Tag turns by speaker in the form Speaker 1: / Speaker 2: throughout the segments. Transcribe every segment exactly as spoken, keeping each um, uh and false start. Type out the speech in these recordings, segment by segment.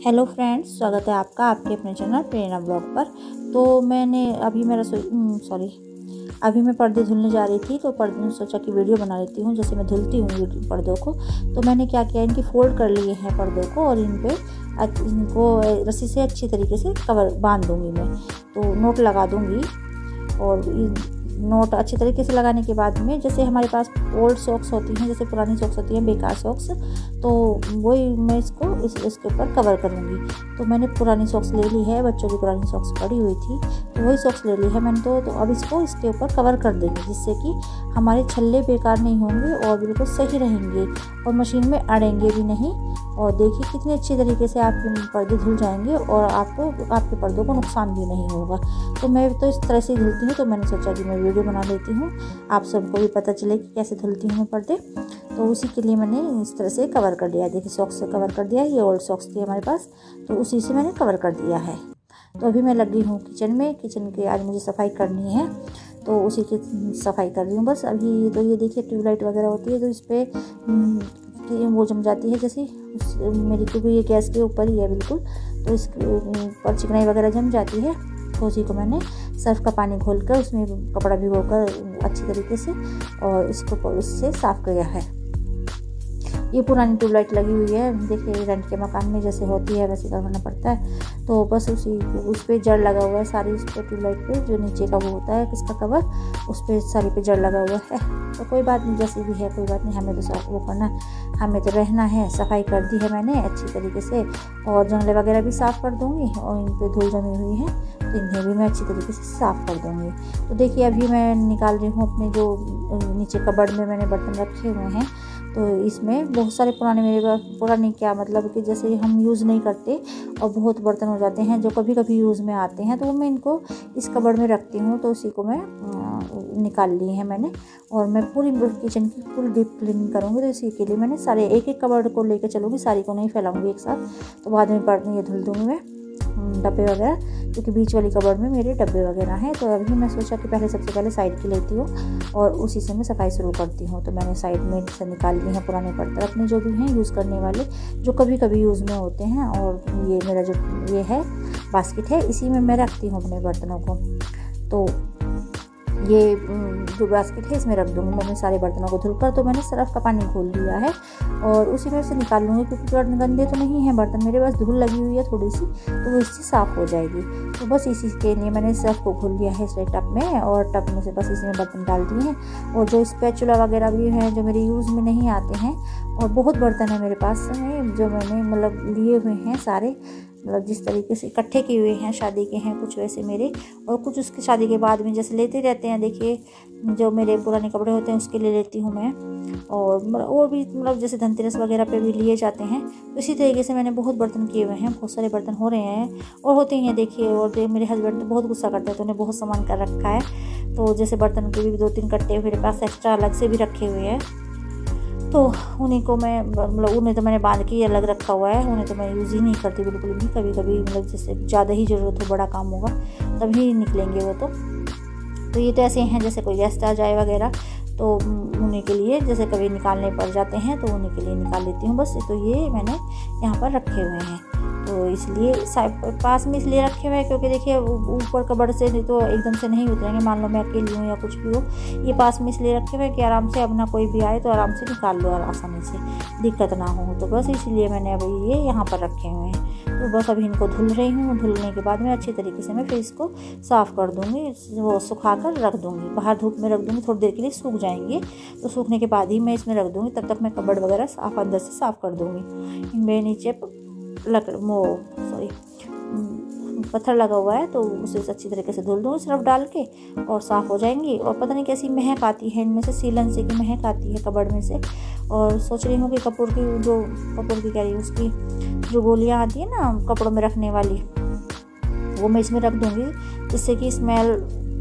Speaker 1: Hello friends, स्वागत है आपका आपके अपने चैनल प्रेरणा ब्लॉग पर। तो मैंने अभी मेरा सॉरी अभी मैं पर्दे धुलने जा रही थी, तो पर्दे सोचा कि वीडियो बना लेती हूँ। जैसे मैं धुलती हूँ पर्दों को, तो मैंने क्या किया, इनकी फोल्ड कर लिए हैं पर्दों को और इन पे इनको रस्सी से अच्छी तरीके से कवर बांध दूँगी मैं। तो नोट लगा दूँगी और नोट अच्छी तरीके से लगाने के बाद में, जैसे हमारे पास ओल्ड सॉक्स होती हैं, जैसे पुरानी सॉक्स होती हैं, बेकार सॉक्स, तो वही मैं इसको इस इसके ऊपर कवर करूँगी। तो मैंने पुरानी सॉक्स ले ली है, बच्चों की पुरानी सॉक्स पड़ी हुई थी, तो वही सॉक्स ले ली है मैंने। तो, तो अब इसको इसके ऊपर कवर कर देंगे, जिससे कि हमारे छल्ले बेकार नहीं होंगे और बिल्कुल सही रहेंगे और मशीन में अड़ेंगे भी नहीं। और देखिए कितनी अच्छी तरीके से आपके पर्दे धुल जाएंगे और आपको आपके पर्दों को नुकसान भी नहीं होगा। तो मैं तो इस तरह से धुलती हूँ, तो मैंने सोचा कि मैं वीडियो बना लेती हूँ, आप सबको भी पता चले कि कैसे धुलती हूँ मैं पर्दे। तो उसी के लिए मैंने इस तरह से कवर कर दिया। देखिए सॉक्स से कवर कर दिया, ये ओल्ड सॉक्स थी हमारे पास, तो उसी से मैंने कवर कर दिया है। तो अभी मैं लगी हूँ किचन में, किचन के आज मुझे सफाई करनी है, तो उसी की सफाई कर रही हूँ बस अभी। तो ये देखिए ट्यूबलाइट वगैरह होती है, तो इस पर वो जम जाती है, जैसे मेरी, क्योंकि ये गैस के ऊपर ही है बिल्कुल, तो इसके ऊपर चिकनाई वगैरह जम जाती है। तो उसी को मैंने सर्फ का पानी घोलकर उसमें कपड़ा भिगोकर अच्छी तरीके से और इसको इससे साफ़ किया है। ये पुरानी ट्यूबलाइट लगी हुई है, देखिए रेंट के मकान में जैसे होती है वैसे करवाना पड़ता है। तो बस उसी उस पर जड़ लगा हुआ है सारी, उस पर ट्यूबलाइट पे जो नीचे का वो होता है इसका कवर, उस पर सारी पे जड़ लगा हुआ है। तो कोई बात नहीं, जैसे भी है कोई बात नहीं, हमें तो साफ वो करना, हमें तो रहना है। सफाई कर दी है मैंने अच्छी तरीके से और जंगले वगैरह भी साफ़ कर दूँगी और इन पर धूल जमी हुई है, तो इन्हें भी मैं अच्छी तरीके से साफ़ कर दूँगी। तो देखिए अभी मैं निकाल रही हूँ अपने जो नीचे कबर्ड में मैंने बर्तन रखे हुए हैं, तो इसमें बहुत सारे पुराने, मेरे पुराने क्या मतलब कि जैसे हम यूज़ नहीं करते और बहुत बर्तन हो जाते हैं जो कभी कभी यूज़ में आते हैं, तो मैं इनको इस कबर्ड में रखती हूँ। तो उसी को मैं निकाल ली है मैंने और मैं पूरी किचन की फुल डीप क्लीनिंग करूँगी। तो इसी के लिए मैंने सारे एक एक कबर्ड को लेकर चलूँगी, सारी को नहीं फैलाऊँगी एक साथ। तो बाद में बर्तन ये धुल दूँगी मैं, डब्बे वगैरह, क्योंकि बीच वाली कबर्ड में मेरे डब्बे वगैरह हैं। तो अभी मैं सोचा कि पहले सबसे पहले साइड की लेती हूँ और उसी से मैं सफाई शुरू करती हूँ। तो मैंने साइड में से निकाल लिए हैं पुराने बर्तन अपने जो भी हैं यूज़ करने वाले, जो कभी कभी यूज़ में होते हैं। और ये मेरा जो ये है बास्केट है, इसी में मैं रखती हूँ अपने बर्तनों को। तो ये जो बास्केट है इसमें रख दूँगी मैं अपने सारे बर्तनों को धुलकर। तो मैंने सर्फ का पानी खोल लिया है और उसी में से निकाल लूँगी, क्योंकि बर्तन गंदे तो नहीं हैं बर्तन मेरे, बस धूल लगी हुई है थोड़ी सी, तो वो इससे साफ़ हो जाएगी। तो बस इसी के लिए मैंने सर्फ को खोल लिया है इस टब में और टब में से बस इसी में बर्तन डाल दिए हैं। और जो स्पैचुला वगैरह भी हैं जो मेरे यूज़ में नहीं आते हैं, और बहुत बर्तन है मेरे पास में जो मैंने मतलब लिए हुए हैं सारे, मतलब जिस तरीके से इकट्ठे किए हुए हैं, शादी के हैं कुछ वैसे मेरे, और कुछ उसके शादी के बाद में जैसे लेते रहते हैं। देखिए जो मेरे पुराने कपड़े होते हैं उसके लिए लेती हूँ मैं, और और भी मतलब जैसे धनतेरस वगैरह पे भी लिए जाते हैं। तो इसी तरीके से मैंने बहुत बर्तन किए हुए हैं, बहुत सारे बर्तन हो रहे हैं और होते ही हैं। देखिए और दे, मेरे हस्बैंड तो बहुत गुस्सा करते हैं, तो उन्हें बहुत सामान कर रखा है। तो जैसे बर्तन के भी दो तीन कट्टे मेरे पास एक्स्ट्रा अलग से भी रखे हुए हैं, तो उन्हीं को मैं मतलब उन्हें तो मैंने बांध के अलग रखा हुआ है, उन्हें तो मैं यूज़ ही नहीं करती बिल्कुल भी। कभी कभी मतलब जैसे ज़्यादा ही ज़रूरत हो, बड़ा काम होगा, तभी निकलेंगे वो। तो तो ये तो ऐसे हैं जैसे कोई गेस्ट आ जाए वगैरह, तो उन्हीं के लिए जैसे कभी निकालने पड़ जाते हैं, तो उन्हीं के लिए निकाल लेती हूँ बस। तो ये मैंने यहाँ पर रखे हुए हैं, तो इसलिए पास में इसलिए रखे हुए हैं क्योंकि देखिए ऊपर कबर्ड से तो एकदम से नहीं उतरेंगे, मान लो मैं अकेली हूँ या कुछ भी हो। ये पास में इसलिए रखे हुए हैं कि आराम से अब ना कोई भी आए तो आराम से निकाल लो और आसानी से, दिक्कत ना हो। तो बस इसलिए मैंने अभी ये यहाँ पर रखे हुए हैं। तो बस अभी इनको धुल रही हूँ, धुलने के बाद में अच्छी तरीके से मैं फिर इसको साफ़ कर दूँगी, वो सुखा कर रख दूँगी, बाहर धूप में रख दूँगी, थोड़ी देर के लिए सूख जाएंगे। तो सूखने के बाद ही मैं इसमें रख दूँगी, तब तक मैं कबर्ड वगैरह साफ अंदर से साफ़ कर दूँगी। इनमें नीचे लकड़ वो सॉरी पत्थर लगा हुआ है, तो उसे अच्छी तरीके से धुल दूँगी सर्फ डाल के और साफ़ हो जाएंगी। और पता नहीं कैसी महक आती है इनमें से, सीलन से की महक आती है कबर्ड में से। और सोच रही हूँ कि कपूर की जो कपूर की कह रही हूँ उसकी जो गोलियाँ आती है ना कपड़ों में रखने वाली, वो मैं इसमें रख दूँगी, जिससे कि स्मेल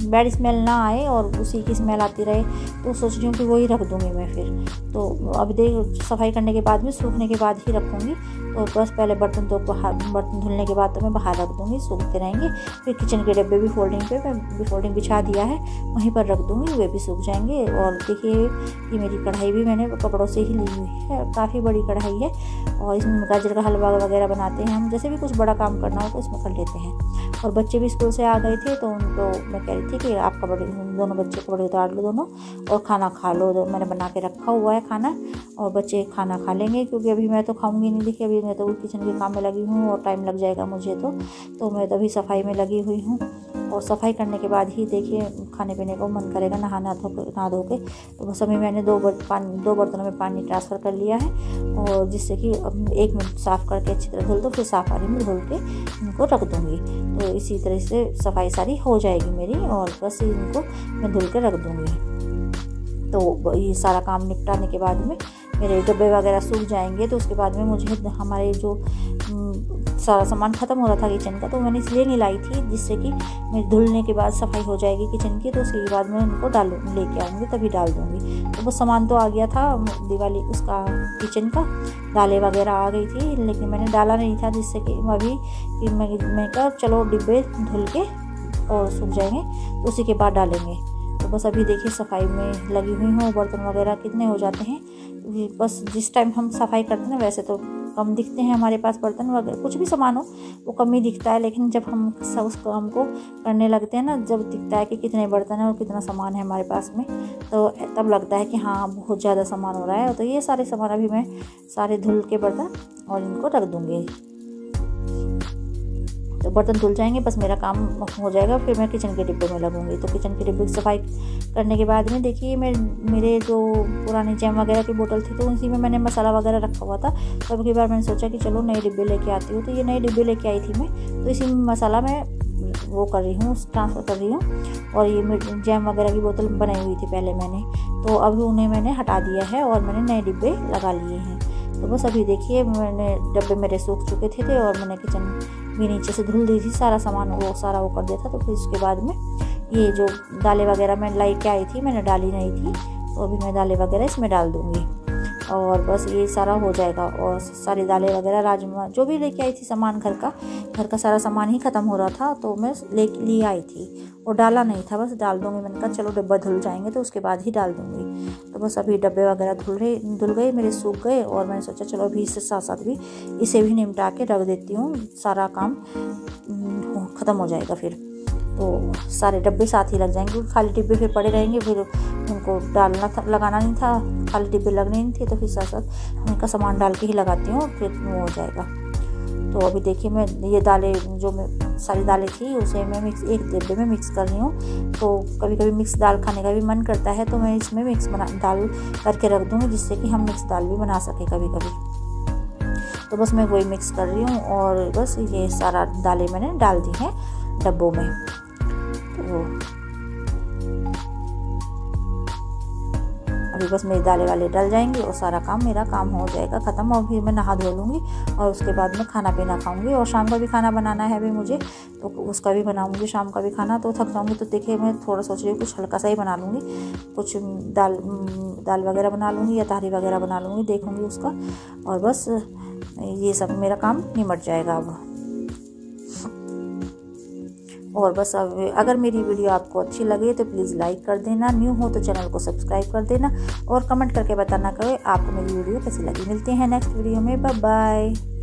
Speaker 1: बैड स्मेल ना आए और उसी की स्मेल आती रहे, तो सोच रही हूँ कि वही रख दूँगी मैं फिर। तो अब देख सफाई करने के बाद में, सूखने के बाद ही रखूँगी। तो बस पहले बर्तन तो बर्तन धुलने के बाद तो मैं बाहर रख दूँगी, सूखते रहेंगे। फिर किचन के डब्बे भी फोल्डिंग पे मैं फोल्डिंग बिछा दिया है, वहीं पर रख दूँगी, वे भी सूख जाएंगे। और देखिए ये मेरी कढ़ाई भी मैंने कपड़ों से ही ली हुई है, काफ़ी बड़ी कढ़ाई है और इसमें गाजर का हलवा वगैरह बनाते हैं हम, जैसे भी कुछ बड़ा काम करना हो तो इसमें कर लेते हैं। और बच्चे भी स्कूल से आ गए थे तो उनको मैं कह रही थी कि आप कपड़े, दोनों बच्चे कपड़े उतार लो दोनों और खाना खा लो। तो मैंने बना के रखा हुआ है खाना और बच्चे खाना खा लेंगे, क्योंकि अभी मैं तो खाऊंगी नहीं। देखिए अभी मैं तो किचन के काम में लगी हूँ और टाइम लग जाएगा मुझे, तो तो मैं तो अभी सफाई में लगी हुई हूँ। और सफाई करने के बाद ही देखिए खाने पीने को मन करेगा, नहाना धो के नहा धो के। तो बस अभी मैंने दो बर्त पानी दो बर्तनों में पानी ट्रांसफ़र कर लिया है, और जिससे कि एक मिनट साफ़ करके अच्छी तरह धुल दो, फिर साफ़ पानी में धुल के इनको रख दूँगी। तो इसी तरह से सफाई सारी हो जाएगी मेरी, और बस इनको मैं धुल के रख दूँगी। तो ये सारा काम निपटाने के बाद में मेरे डब्बे वगैरह सूख जाएंगे। तो उसके बाद में मुझे हमारे जो सारा सामान ख़त्म हो रहा था किचन का, तो मैंने इसलिए नहीं लाई थी, जिससे कि मैं धुलने के बाद सफाई हो जाएगी किचन की, तो उसके बाद मैं उनको डाल लेके आऊँगी, तभी डाल दूँगी। तो बस सामान तो आ गया था दिवाली उसका किचन का, दालें वगैरह आ गई थी, लेकिन मैंने डाला नहीं था, जिससे कि अभी कि मैं मैं कहा चलो डिब्बे धुल के और सूख जाएंगे तो उसी के बाद डालेंगे। तो बस अभी देखिए सफाई में लगी हुई हूँ। बर्तन वगैरह कितने हो जाते हैं, बस जिस टाइम हम सफाई करते हैं ना, वैसे तो कम दिखते हैं हमारे पास बर्तन वगैरह, कुछ भी सामान हो वो कम ही दिखता है, लेकिन जब हम सब उस काम को करने लगते हैं ना, जब दिखता है कि कितने बर्तन हैं और कितना सामान है हमारे पास में, तो तब लगता है कि हाँ बहुत ज़्यादा सामान हो रहा है। तो ये सारे सामान अभी मैं सारे धुल के बर्तन और इनको रख दूँगी। तो बर्तन धुल जाएंगे, बस मेरा काम हो जाएगा, फिर मैं किचन के डिब्बे में लगूंगी। तो किचन के डिब्बे की सफाई करने के बाद में देखिए मैं मेरे जो पुरानी जैम वगैरह की बोतल थी, तो उसी में मैंने मसाला वगैरह रखा हुआ था। तो अब की बार मैंने सोचा कि चलो नए डिब्बे लेके आती हूँ, तो ये नए डिब्बे लेके आई थी मैं, तो इसी में मसाला मैं वो कर रही हूँ, ट्रांसफ़र कर रही हूँ। और ये जैम वगैरह की बोतल बनाई हुई थी पहले मैंने, तो अभी उन्हें मैंने हटा दिया है और मैंने नए डिब्बे लगा लिए हैं। तो बस अभी देखिए मैंने डब्बे मेरे सूख चुके थे, थे और मैंने किचन भी नीचे से धुल दी थी, सारा सामान वो सारा वो कर दिया था। तो फिर उसके बाद में ये जो दालें वगैरह मैं लाई के आई थी, मैंने डाली नहीं थी, तो अभी मैं दालें वगैरह इसमें डाल दूँगी और बस ये सारा हो जाएगा। और सारी दालें वगैरह, राजमा जो भी लेके आई थी सामान, घर का घर का सारा सामान ही ख़त्म हो रहा था, तो मैं ले लिए आई थी और डाला नहीं था, बस डाल दूँगी। मैंने कहा चलो डब्बा धुल जाएंगे तो उसके बाद ही डाल दूँगी। तो बस अभी डब्बे वगैरह धुल रहे धुल गए मेरे, सूख गए, और मैंने सोचा चलो अभी इससे साथ साथ भी इसे भी निपटा के रख देती हूँ, सारा काम ख़त्म हो जाएगा फिर। तो सारे डब्बे साथ ही लग जाएंगे, क्योंकि खाली डिब्बे फिर पड़े रहेंगे, फिर उनको डालना था, लगाना नहीं था, खाली डिब्बे लगने नहीं थे, तो फिर साथ साथ उनका सामान डाल के ही लगाती हूँ, फिर वो हो जाएगा। तो अभी देखिए मैं ये दालें जो मैं सारी दालें थी उसे मैं मिक्स एक डिब्बे में मिक्स कर रही हूँ। तो कभी कभी मिक्स दाल खाने का भी मन करता है, तो मैं इसमें मिक्स बना दाल करके रख दूँगी, जिससे कि हम मिक्स दाल भी बना सकें कभी कभी। तो बस मैं वही मिक्स कर रही हूँ और बस ये सारा दालें मैंने डाल दी हैं डब्बों में। तो अभी बस मेरी दालें वाले डल जाएंगी और सारा काम मेरा काम हो जाएगा ख़त्म, और फिर मैं नहा धो लूँगी और उसके बाद मैं खाना पीना खाऊंगी। और शाम का भी खाना बनाना है अभी मुझे, तो उसका भी बनाऊंगी शाम का भी खाना। तो थक जाऊंगी, तो देखिए मैं थोड़ा सोच रही हूँ कुछ हल्का सा ही बना लूँगी, कुछ दाल दाल वगैरह बना लूँगी या तारी वगैरह बना लूँगी, देखूँगी उसका, और बस ये सब मेरा काम निमट जाएगा अब। और बस अब अगर मेरी वीडियो आपको अच्छी लगे तो प्लीज़ लाइक कर देना, न्यू हो तो चैनल को सब्सक्राइब कर देना, और कमेंट करके बताना कि आपको मेरी वीडियो कैसी लगी। मिलते हैं नेक्स्ट वीडियो में, बाय बाय।